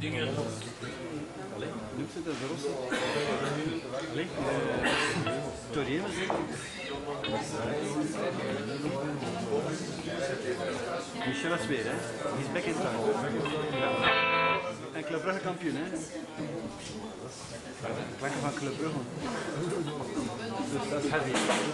Noemt ze dat de Rossi? Allee, Torino zeker? Michel is weer, hè? He's back in time. En Club Brugge kampioen, hè? Lekker van Club Brugge. Dus dat is heavy.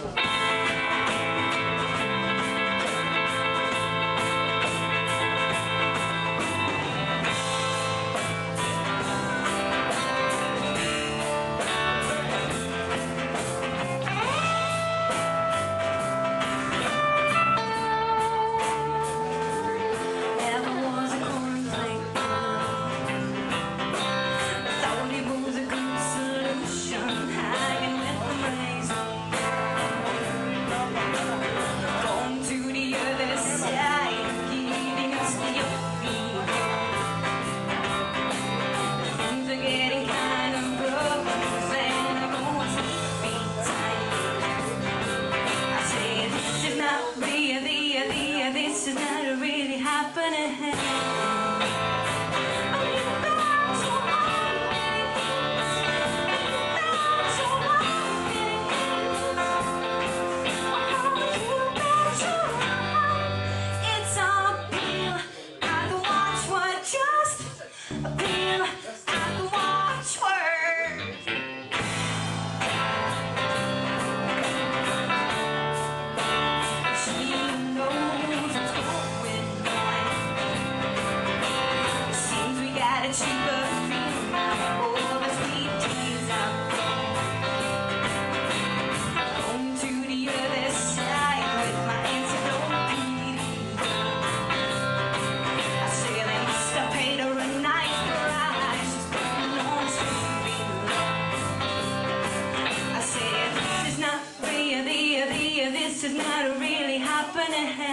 This is not really happening. It's appeal at the watch word, just appeal at the watch word. She knows what's going on. It seems we got a cheaper feel now. All the sweet teas out. Home to the other side with my encyclopedia. I said I must have paid her a nice price. She's putting on street. I said this is not really, this is not really happening.